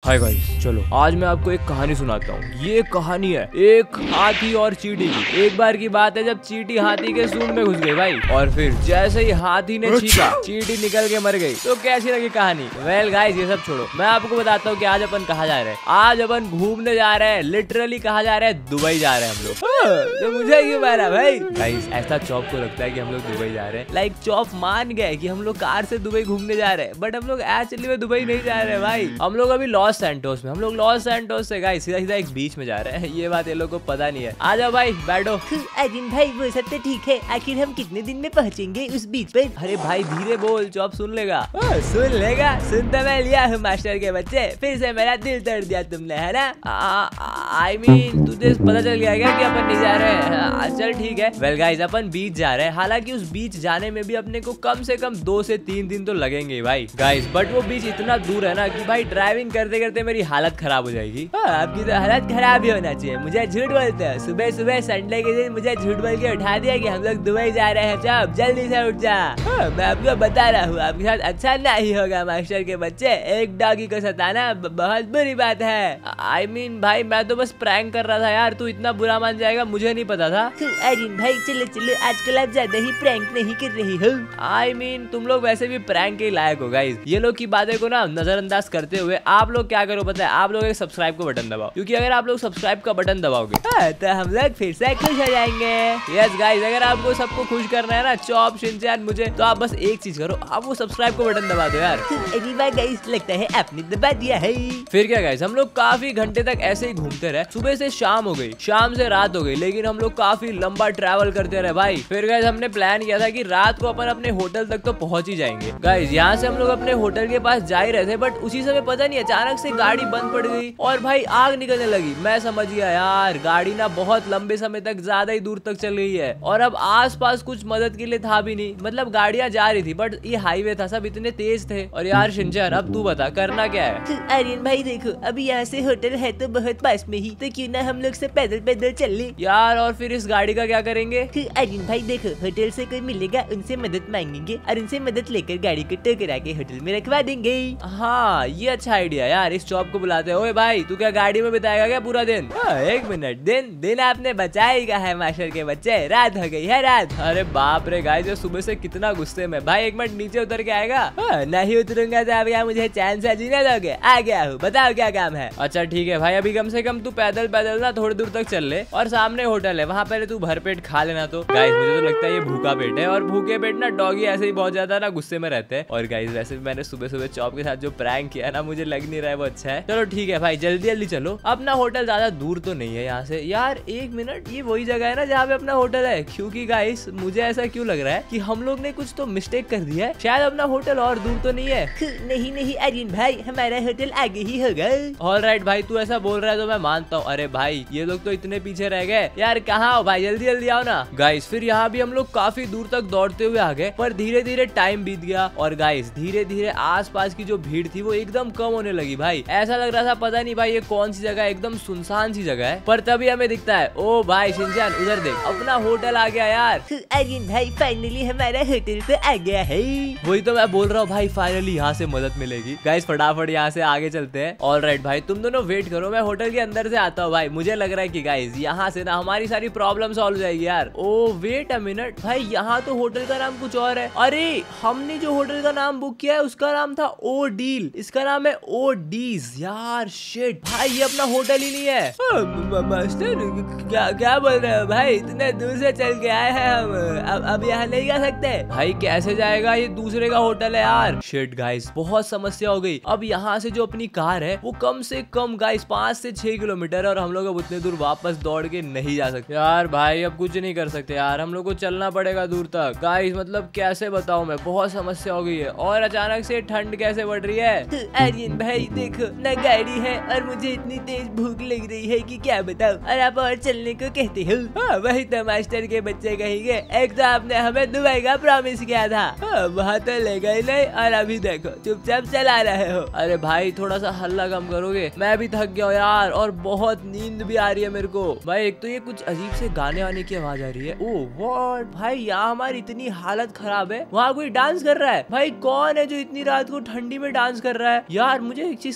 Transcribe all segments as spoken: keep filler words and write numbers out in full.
Hi guys, चलो आज मैं आपको एक कहानी सुनाता हूँ। ये कहानी है एक हाथी और चींटी की। एक बार की बात है जब चींटी हाथी के सूंड में घुस गई भाई, और फिर जैसे ही हाथी ने छींका चींटी निकल के मर गई। तो कैसी लगी कहानी? वेल गाइस, ये सब छोड़ो, मैं आपको बताता हूँ कि आज अपन कहाँ जा रहे हैं। आज अपन घूमने जा रहे हैं, लिटरली कहाँ जा रहे हैं? दुबई जा रहे हैं हम लोग। तो मुझे क्यों मारा भाई? गाइस ऐसा चौप को लगता है कि हम लोग दुबई जा रहे हैं, लाइक चौप मान गए कि हम लोग कार से दुबई घूमने जा रहे हैं, बट हम लोग एक्चुअली में दुबई नहीं जा रहे हैं भाई। हम लोग अभी लॉस सैंटोस में हम लोग लॉस सैंटोस से गाइस सीधा सीधा एक बीच में जा रहे हैं। ये बात ये लोग को पता नहीं है। आ जाओ भाई, बैठो। अजिन भाई वो सब तो ठीक है, आखिर हम कितने दिन में पहुंचेंगे उस बीच पे? अरे भाई धीरे बोल, चौप सुन लेगा। आ, सुन लेगा? सुन तो मैं लिया हूँ मास्टर के बच्चे, फिर से मेरा दिल तोड़ दिया तुमने, है ना? आई मीन तुझे पता चल गया क्या कि अपन नहीं जा रहे हैं? चल ठीक है। वेल गाइस, अपन बीच जा रहे हैं। हालांकि उस बीच जाने में भी अपने को कम से कम दो से तीन दिन तो लगेंगे भाई गाइस, बट वो बीच इतना दूर है ना कि भाई ड्राइविंग करते करते मेरी हालत खराब हो जाएगी। आ, आपकी तो हालत खराब ही होना चाहिए। मुझे झूठ बोलते हैं, सुबह सुबह संडे के दिन मुझे झूठ बोल के उठा दिया कि हम लोग दुबई जा रहे हैं। चुप, जल्दी से उठ जा। आ, मैं आपको बता रहा हूँ आपके साथ अच्छा नहीं होगा मास्टर के बच्चे। एक डॉगी को सताना बहुत बुरी बात है। आई I मीन mean, भाई मैं तो बस प्रैंक कर रहा था यार, तू इतना बुरा मान जाएगा मुझे नहीं पता था। अजिन भाई चलो चलो, आजकल आप ज्यादा ही प्रैंक नहीं कर रही हो। आई I मीन mean, तुम लोग वैसे भी प्रैंक के लायक हो गाइस। ये लोग की बातें को ना नजरअंदाज करते हुए आप लोग क्या करो पता है? आप लोग एक सब्सक्राइब का बटन दबाओ, क्योंकि अगर आप लोग सब्सक्राइब का बटन दबाओगे तो हम लोग फिर से खुश हो जाएंगे। यस गाइस, अगर आपको सबको खुश करना है ना, चॉप शिनचैन मुझे, तो आप बस एक चीज करो, आप वो सब्सक्राइब का बटन दबा दो यार। अरे वाह गाइस, लगता है आपने दबा दिया है। फिर क्या गाइस, हम लोग काफी घंटे तक ऐसे ही घूमते रहे। सुबह से शाम हो गई, शाम से रात हो गई, लेकिन हम लोग काफी लंबा ट्रैवल करते रहे भाई। फिर गाइस हमने प्लान किया था कि रात को अपन अपने होटल तक तो पहुंच ही जाएंगे। गाइस यहाँ से हम लोग अपने होटल के पास जा ही रहे थे, बट उसी समय पता नहीं अचानक से गाड़ी बंद पड़ गई और भाई आग निकलने लगी। मैं समझ गया यार, गाड़ी ना बहुत लंबे समय तक ज्यादा ही दूर तक चल गई है, और अब आसपास कुछ मदद के लिए था भी नहीं। मतलब गाड़ियां जा रही थी, बट ये हाईवे था, सब इतने तेज थे। और यार शिनचैन, अब तू बता करना क्या है? आर्यन भाई देखो, अभी यहाँ से होटल है तो बहुत पास में ही, तो क्यों ना हम लोग से पैदल पैदल चल ले यार। और फिर इस गाड़ी का क्या करेंगे? आर्यन भाई देखो, होटल से कोई मिलेगा उनसे मदद मांगेंगे और उनसे मदद लेकर गाड़ी को टकरा के होटल में रखवा देंगे। हाँ ये अच्छा आइडिया यार, इस चॉप को बुलाते हैं। ओए भाई तू क्या गाड़ी में बिताएगा क्या पूरा दिन? आ, एक मिनट, दिन दिन आपने बचाएगा है मास्टर के बच्चे, रात हो गई है रात। अरे बाप रे गाइस, सुबह से कितना गुस्से में। भाई एक मिनट नीचे उतर के आएगा? आ, नहीं उतरूंगा तो अब यहाँ मुझे चैन से जीने दोगे? आ गया हूँ, बताओ क्या काम है? अच्छा ठीक है भाई, अभी कम से कम तू पैदल पैदल ना थोड़ी दूर तक चल ले, और सामने होटल है, वहाँ पहले तू भर पेट खा लेना। तो गाइस मुझे तो लगता है ये भूखा पेट है, और भूखे पेट ना डॉगी ऐसे ही बहुत ज्यादा ना गुस्से में रहते हैं। और गाइस वैसे भी मैंने सुबह सुबह चॉप के साथ जो प्रैंक किया ना, मुझे लग नहीं रहा है वो अच्छा है। चलो ठीक है भाई, जल्दी जल्दी चलो। अपना होटल ज्यादा दूर तो नहीं है यहाँ से यार। एक मिनट, ये वही जगह है ना जहाँ पे अपना होटल है? क्योंकि गाइस मुझे ऐसा क्यों लग रहा है कि हम लोग ने कुछ तो मिस्टेक कर दिया है, शायद अपना होटल और दूर तो नहीं है। नहीं नहीं आर्यन भाई, हमारा होटल आगे ही होगा। ऑलराइट भाई, तू ऐसा बोल रहा है तो मैं मानता हूँ। अरे भाई ये लोग तो इतने पीछे रह गए यार, कहाँ हो भाई? जल्दी जल्दी आओ ना। गाइस फिर यहाँ भी हम लोग काफी दूर तक दौड़ते हुए आ गए, पर धीरे धीरे टाइम बीत गया, और गाइस धीरे धीरे आसपास की जो भीड़ थी वो एकदम कम होने लगी भाई। ऐसा लग रहा था पता नहीं भाई ये कौन सी जगह, एकदम सुनसान सी जगह है। पर तभी हमें दिखता है, ओ भाई शिनचैन उधर देख, अपना होटल आ गया यार। आर्यन भाई फाइनली हमारा होटल तो आ गया है। वही तो मैं बोल रहा हूँ भाई, फाइनली यहाँ से मदद मिलेगी। गाइस फटाफट यहाँ से आगे चलते हैं। ऑलराइट भाई, तुम दोनों वेट करो, मैं होटल के अंदर से आता हूँ भाई। मुझे लग रहा है कि गाइस यहाँ से ना हमारी सारी प्रॉब्लम सॉल्व हो जाएगी यार। ओ वेट अ मिनट भाई, यहाँ तो होटल का नाम कुछ और है। अरे हमने जो होटल का नाम बुक किया है उसका नाम था ओ डील, इसका नाम है ओ डीज यार। शिट भाई, ये अपना होटल ही नहीं है। मास्टर क्या क्या बोल रहे हो भाई? इतने दूर से चल के आए हैं हम, अब अब यहाँ नहीं जा सकते भाई। कैसे जाएगा, ये दूसरे का होटल है यार। शिट गाइस, बहुत समस्या हो गई। अब यहाँ से जो अपनी कार है वो कम से कम गाइस पाँच से छह किलोमीटर है, और हम लोग अब उतने दूर वापस दौड़ के नहीं जा सकते यार। भाई अब कुछ नहीं कर सकते यार, हम लोग को चलना पड़ेगा दूर तक। गाइस मतलब कैसे बताऊं मैं, बहुत समस्या हो गई है। और अचानक से ठंड कैसे बढ़ रही है। आर्यन भाई देखो ना, गाड़ी है और मुझे इतनी तेज भूख लग रही है कि क्या बताऊं, और आप और चलने को कहते हो। हाँ, वही तो मास्टर के बच्चे कहेंगे। एक तो आपने हमें दुबई का प्रॉमिस किया था, हाँ, वहाँ तो ले गए नहीं, और अभी देखो चुपचाप चला रहे हो। अरे भाई थोड़ा सा हल्ला कम करोगे? मैं भी थक गया हूँ यार, और बहुत नींद भी आ रही है मेरे को भाई। एक तो ये कुछ अजीब से गाने आने की आवाज आ रही है। ओ व्हाट भाई, यहाँ हमारी इतनी हालत खराब है, वहाँ कोई डांस कर रहा है भाई। कौन है जो इतनी रात को ठंडी में डांस कर रहा है यार? मुझे एक चीज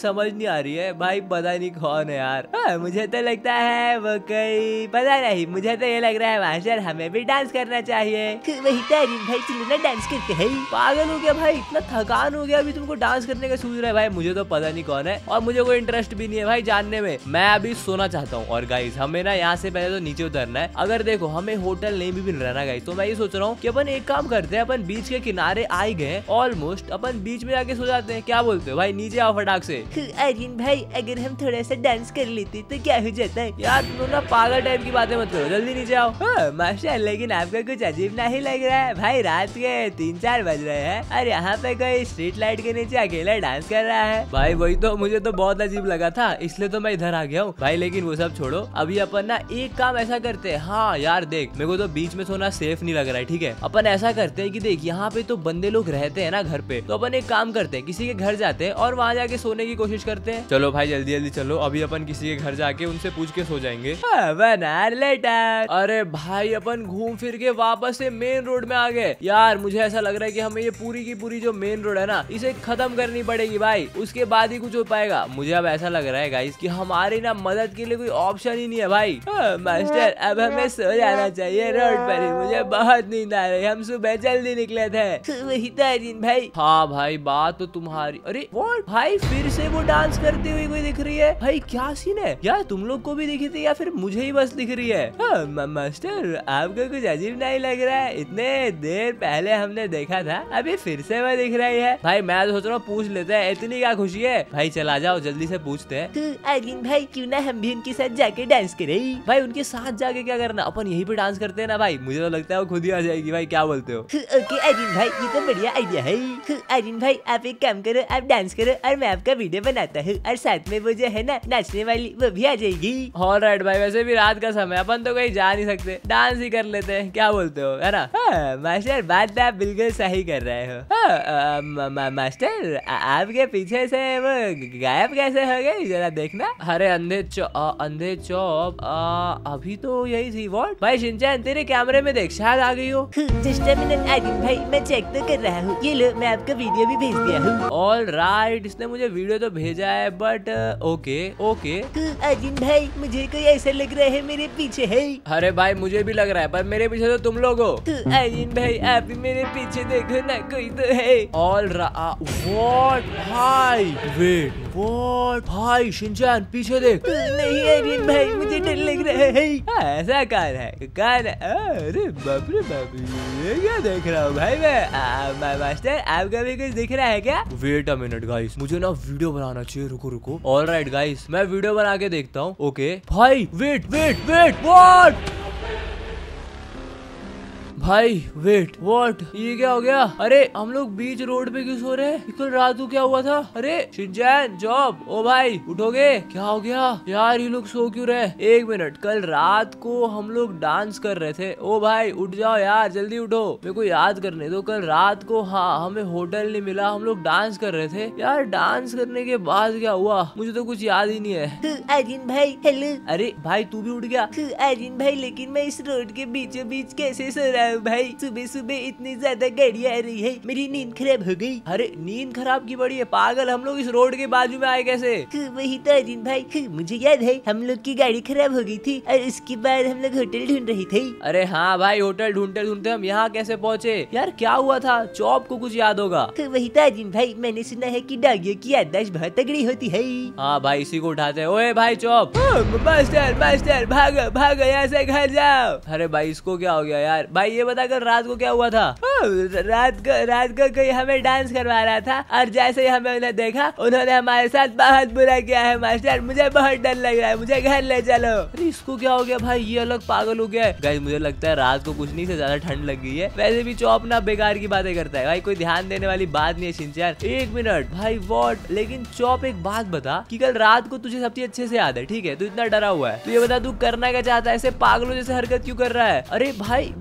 समझ नहीं आ रही है भाई, पता नहीं कौन है यार। हाँ, मुझे तो लगता है वो कोई, पता नहीं, मुझे तो ये लग रहा है मास्टर हमें भी डांस करना चाहिए। वही तारीन भाई, चलो ना डांस करते हैं। पागल हो गया भाई, इतना थकान हो गया अभी तुमको डांस करने का सोच रहा है भाई। मुझे तो पता नहीं कौन है और मुझे कोई इंटरेस्ट भी नहीं है भाई जानने में। मैं अभी सोना चाहता हूँ। और गाइस हमें ना यहाँ से पहले तो नीचे उतरना है। अगर देखो हमें होटल नहीं भी मिल रहा ना गाइस, तो मैं ये सोच रहा हूँ कि अपन एक काम करते हैं, अपन बीच के किनारे आ गए ऑलमोस्ट, अपन बीच में जाके सो जाते हैं। क्या बोलते हो भाई? नीचे आओ फटाक से। आर्यन भाई अगर हम थोड़ा सा डांस कर लेते तो क्या हो जाता है? यार तुम ना पागल टाइप की बातें मत करो, जल्दी नीचे आओ। मास्टर लेकिन आपका कुछ अजीब नहीं लग रहा है भाई? रात के तीन चार बज रहे हैं और यहाँ पे कोई स्ट्रीट लाइट के नीचे अकेला डांस कर रहा है। भाई वही तो, मुझे तो बहुत अजीब लगा था, इसलिए तो मैं इधर आ गया हूँ भाई। लेकिन वो सब छोड़ो, अभी अपन ना एक काम ऐसा करते हैं। हाँ यार देख, मेरे को तो बीच में सोना सेफ नहीं लग रहा है, ठीक है? अपन ऐसा करते हैं कि देख यहाँ पे तो बंदे लोग रहते हैं ना घर पे, तो अपन एक काम करते हैं, किसी के घर जाते हैं और वहाँ जाके सोने की कोशिश करते हैं। चलो भाई जल्दी जल्दी चलो, अभी अपन किसी के घर जाके उनसे पूछ के सो जाएंगे। लेटर। अरे भाई अपन घूम फिर के वापस से मेन रोड में आ गए। यार मुझे ऐसा लग रहा है कि हमें ये पूरी की पूरी जो मेन रोड है ना, इसे खत्म करनी पड़ेगी भाई, उसके बाद ही कुछ हो पाएगा। मुझे अब ऐसा लग रहा है गाइस कि हमारी ना मदद के लिए कोई ऑप्शन ही नहीं है भाई। मास्टर अब हमें सो जाना चाहिए, रोड पर ही मुझे बहुत नींद आ रही है, हम सुबह जल्दी निकले थे। वही तारीन भाई। हाँ भाई बात तो तुम्हारी। अरे व्हाट भाई, फिर से वो डांस करती हुई कोई दिख रही है भाई, क्या सीन है यार? तुम लोग को भी दिखी थी या फिर मुझे ही बस दिख रही है? हाँ, मास्टर आपको कुछ अजीब नहीं लग रहा है? इतने देर पहले हमने देखा था, अभी फिर से वो दिख रही है। भाई मैं तो सोच रहा हूँ पूछ लेते हैं, इतनी क्या खुशी है भाई? चला जाओ जल्दी से पूछते हैं। तो आर्यन भाई क्यों ना हम भी उनके साथ जाके डांस करें? भाई उनके साथ जाके क्या करना, अपन यहीं पे डांस करते हैं ना भाई। मुझे तो लगता है वो खुद ही आ जाएगी भाई, क्या बोलते हो? ओके आर्यन भाई, ये तो बढ़िया आइडिया है। आर्यन भाई आप एक काम करो, आप डांस करो और मैं आपका वीडियो बनाता हूँ, और साथ में वो जो है ना नाचने वाली, वो भी आ जाएगी। ऑलराइट भाई, वैसे भी रात का समय, अपन तो कहीं जा नहीं सकते, डांस ही कर लेते हैं, क्या बोलते हो, है ना? हाँ, मास्टर बात आप बिल्कुल सही कर रहे हो। हाँ, आ, मा, मा, मास्टर आपके पीछे से वो गायब कैसे हो गई, जरा देखना। अरे अंधे चौ अंधे चौप अभी तो यही थी। व्हाट भाई शिनचैन, तेरे कैमरे में देख, शायद आ गई हो। जस्ट अ मिनट आर्यन भाई, मैं चेक तो कर रहा हूँ। ये लो, मैं आपका वीडियो भी भेज दिया हूँ। ऑल राइट, इसने मुझे वीडियो तो भेजा है, बट ओके ओके। आर्यन भाई मुझे कोई ऐसा लग रहा है मेरे पीछे है। अरे भाई मुझे भी लग रहा है, पर मेरे पीछे तो तुम लोग हो। आर्यन भाई आप भी मेरे पीछे देखो ना, कोई तो है। ऑल व्हाट भाई, वेट व्हाट भाई, शिनचैन पीछे देख। नहीं आर्यन भाई, मुझे डर लग रहा है। ऐसा कौन है? कौन है? अरे बाप रे बाप, ये क्या देख रहा हूँ भाई मैं? आ, मास्टर आपका भी कुछ दिख रहा है क्या? वेट अ मिनट गाइस, मुझे ना वीडियो बनाना चाहिए, रुको रुको। ऑल राइट गाइस, मैं वीडियो बना के देखता हूँ। ओके भाई, वेट वेट वेट, व्हाट भाई, वेट व्हाट, ये क्या हो गया? अरे हम लोग बीच रोड पे क्यों सो रहे हैं? कल रात को क्या हुआ था? अरे शिनचैन, जॉब, ओ भाई उठोगे? क्या हो गया यार, ये लोग सो क्यों रहे? एक मिनट, कल रात को हम लोग डांस कर रहे थे। ओ भाई उठ जाओ यार, जल्दी उठो, मेरे को याद करने दो। कल रात को हाँ हमें होटल नहीं मिला, हम लोग डांस कर रहे थे यार। डांस करने के बाद क्या हुआ मुझे तो कुछ याद ही नहीं है। आर्यन भाई हेलो। अरे भाई तू भी उठ गया? आर्यन भाई लेकिन मैं इस रोड के बीचों बीच कैसे सो रहा हूँ भाई? सुबह सुबह इतनी ज्यादा गाड़ियाँ आ रही है, मेरी नींद खराब हो गई। अरे नींद खराब की बड़ी है पागल, हम लोग इस रोड के बाजू में आए कैसे? वही तो आर्यन भाई, मुझे याद है हम लोग की गाड़ी खराब हो गई थी और उसके बाद हम लोग होटल ढूंढ रही थे। अरे हाँ भाई, होटल ढूंढते ढूंढते हम यहाँ कैसे पहुँचे? यार क्या हुआ था? चौप को कुछ याद होगा। वही तो आर्यन भाई, मैंने सुना है कि डागियों की याददाश्त बहुत तगड़ी होती है। हाँ भाई, इसी को उठाते हैं। ओए भाई चौप, मास्टर मास्टर भागो भागो यहाँ से, घर जाओ। अरे भाई इसको क्या हो गया यार? भाई ये बता कर रात को क्या हुआ था? रात को रात को कोई हमें डांस करवा रहा था और जैसे ही हमें उन्हें देखा, उन्होंने हमारे साथ बहुत बुरा किया है मास्टर, मुझे बहुत डर लग रहा है, मुझे घर ले चलो। अरे इसको क्या हो गया भाई? ये अलग पागल हो गया है। गाइस मुझे लगता है रात को कुछ नहीं से ज्यादा ठंड लग गई है। वैसे भी चौप ना बेकार की बातें करता है भाई, कोई ध्यान देने वाली बात नहीं है। शिनचैन एक मिनट भाई, व्हाट? लेकिन चौप एक बात बता कि कल रात को तुझे सब चीज अच्छे से याद है, ठीक है? तू इतना डरा हुआ है, तो ये बता तू करना क्या चाहता है? ऐसे पागलों जैसे हरकत क्यों कर रहा है? अरे भाई गाइस ये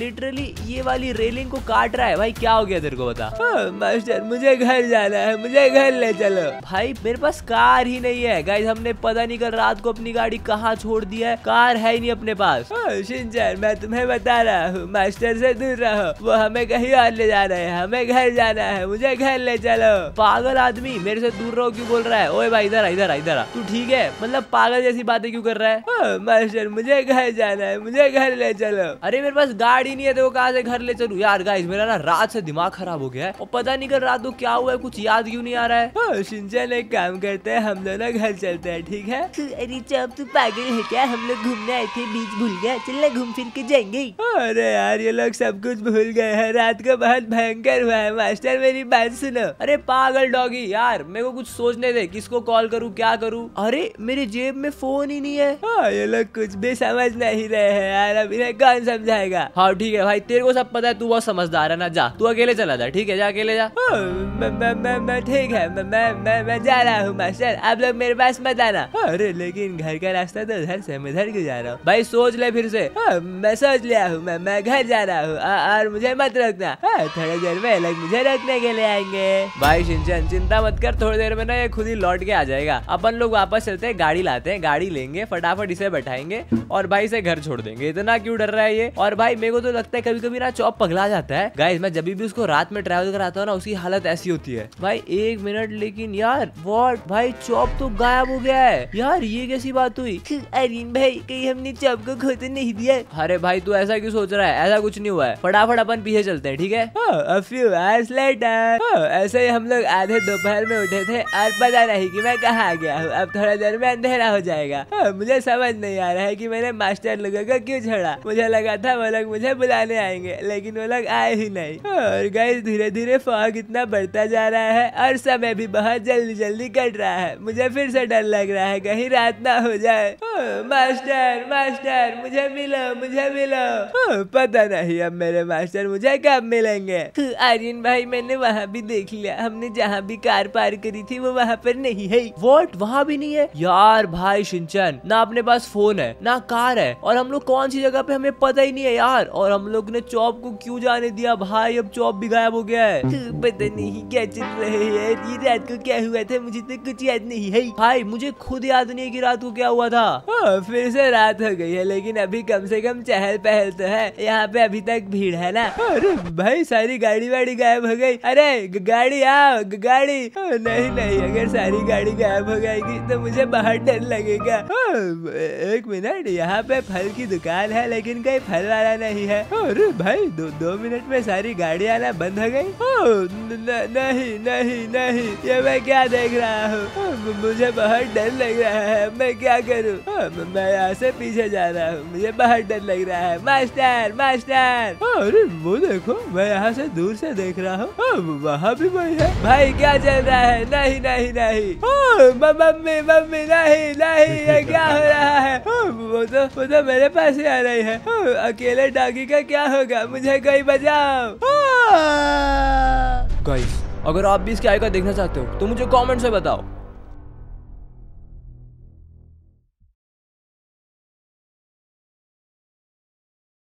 लिटरली ये वाली रेलिंग को काट रहा है। भाई क्या हो गया तेरे को बता। हाँ, मास्टर मुझे घर जाना है, मुझे घर ले चलो। भाई मेरे पास कार ही नहीं है गाइस, हमने पता नहीं कल रात को अपनी गाड़ी कहाँ छोड़ दिया है, कार है ही नहीं अपने पास। शिनचैन मैं तुम्हें बता रहा हूँ मास्टर से दूर रहो, वो हमें कहीं और ले जा रहे हैं, हमें घर जाना है, मुझे घर ले चलो। पागल आदमी मेरे से दूर रहो क्यों बोल रहा है। ओए भाई इधर इधर इधर तू ठीक है, मतलब पागल जैसी बातें क्यों कर रहा है। मास्टर मुझे घर जाना है, मुझे घर ले चलो। अरे मेरे पास गाड़ी नहीं है तो कहाँ से घर ले चलूं यार। गाइस मेरा ना रात से दिमाग खराब हो गया है और पता नहीं कर रात को क्या हुआ है, कुछ याद क्यों नहीं आ रहा है। शिनचैन एक काम करते हैं, हम दोनों घर चलते हैं ठीक है। अरे चौप तू पागल है क्या, हम लोग घूमने आए थे, बीच भूल गया, चल ना घूम फिर के जाएंगे। अरे यार ये लोग सब कुछ भूल गए हैं, रात को बहुत भयंकर हुआ है। मास्टर मेरी बात सुनो। अरे पागल डॉगी यार मेरे को कुछ सोचने दे, किसको कॉल करूँ क्या करूँ। अरे मेरी जेब में फोन ही नहीं है। हाँ ये लोग कुछ भी समझ नहीं रहे हैं यार, अब इन्हें कौन समझाएगा। हाँ ठीक है भाई तेरे को सब पता है, तू बहुत समझदार है ना, जा तू अकेले चला जा ठीक है, जा अकेले जा। मैं ठीक है मैं मैं मैं मैं जा रहा हूँ मास्टर, आप लोग मेरे पास मत आना। अरे लेकिन घर का रास्ता तो उधर से, मैं इधर क्यों जा रहा हूँ। भाई सोच ले फिर से। हाँ, मैं सोच लिया हूँ, मैं मैं घर जा रहा हूँ और मुझे मत रोकना। हाँ, थोड़ी देर में लोग मुझे रोकने के लिए आएंगे। भाई शिनचैन चिंता मत कर, थोड़ी देर में ना ये खुद ही लौट के आ जाएगा। अपन लोग वापस चलते हैं, गाड़ी लाते हैं, गाड़ी लेंगे, फटाफट इसे बैठाएंगे और भाई से घर छोड़ देंगे। इतना क्यों डर रहा है ये। और भाई मेरे को तो लगता है कभी कभी ना चौप पगला जाता है। गाइस मैं जब भी उसको रात में ट्रैवल कराता हूँ ना उसकी हालत ऐसी होती है। भाई एक मिनट, लेकिन यार व्हाट, भाई चौप तो गायब हो गया है यार, ये कैसी बात हुई। अरिन भाई कहीं हमने चौप को खो तो नहीं दिया। अरे भाई तू ऐसा क्यों सोच रहा है, ऐसा कुछ नहीं हुआ है। फटाफट अपन पीछे चलते हैं ठीक है। A few hours later, ऐसे ही हम लोग आधे दोपहर में उठे थे और पता नहीं कि मैं कहाँ आ गया हूँ। अब थोड़ा देर में अंधेरा हो जाएगा। मुझे समझ नहीं आ रहा है कि मैंने मास्टर लोगों को क्यों छोड़ा। मुझे लगा था वो लोग मुझे बुलाने आएंगे लेकिन वो लोग आए ही नहीं। और गाइस धीरे धीरे फॉग इतना बढ़ता जा रहा है और समय भी बहुत जल्दी जल्दी कट रहा है। मुझे फिर से डर लग रहा है कहीं रात ना हो जाए। मास्टर मास्टर मुझे मिलो, मुझे मिलो। पता नहीं अब मेरे मास्टर मुझे कब मिलेंगे। आर्यन भाई मैंने वहाँ भी देख लिया, हमने जहाँ भी कार पार करी थी वो वहाँ पर नहीं है। व्हाट, वहाँ भी नहीं है यार। भाई शिनचैन ना अपने पास फोन है ना कार है और हम लोग कौन सी जगह पे हमें पता ही नहीं है यार। और हम लोग ने चौप को क्यों जाने दिया भाई, अब चौप भी गायब हो गया है। पता नहीं क्या चल रहे हैं, ये रात को क्या हुआ था मुझे तो कुछ याद नहीं है। भाई मुझे खुद याद नहीं है कि रात को क्या हुआ था। हाँ, फिर से रात हो गई है लेकिन अभी कम से कम चहल पहल तो है, यहाँ पे अभी तक भीड़ है ना। अरे भाई सारी गाड़ी वाड़ी गायब हो गई। अरे गाड़ी आओ गाड़ी। नहीं नहीं अगर सारी गाड़ी गायब हो जाएगी तो मुझे बाहर डर लगेगा। एक मिनट, यहाँ पे फल की दुकान है लेकिन कोई फल वाला नहीं है। अरे भाई दो दो मिनट में सारी गाड़ी आना बंद हो गई। नहीं नहीं नहीं ये मैं क्या देख रहा हूँ, मुझे बहुत डर लग रहा है, मैं क्या करूँ। मैं यहाँ से पीछे जा रहा हूँ, मुझे बहुत डर लग रहा है। Master master. अरे वो देखो मैं यहाँ से दूर से देख रहा हूँ, वहाँ भी वही है। भाई क्या चल रहा है। नहीं नहीं नहीं मम्मी मम्मी नहीं नहीं ये क्या हो रहा है। वो तो वो तो मेरे पास ही आ रही है। अकेले डॉगी का क्या होगा, मुझे कोई बचाओ। गाइस अगर आप भी इसके आगे का देखना चाहते हो तो मुझे कमेंट से बताओ।